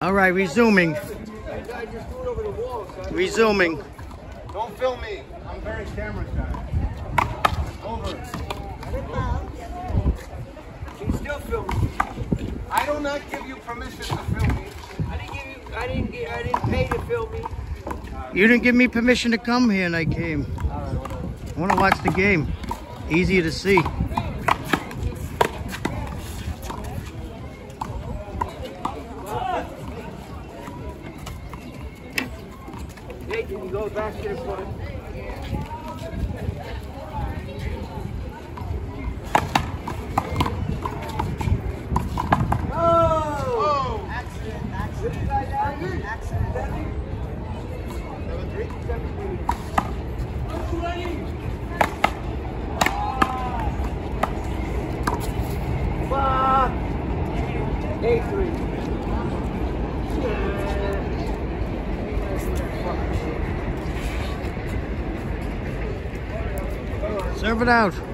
All right, resuming. I just threw it over the wall, son. Resuming. Don't film me. I'm very camera shy. Over. She's still filming. I do not give you permission to film me. I didn't pay to film me. You didn't give me permission to come here, and I came. I want to watch the game. Easier to see. Hey, can you go back to the front? Oh! Accident. Number 3, 17. 8-3. Serve it out.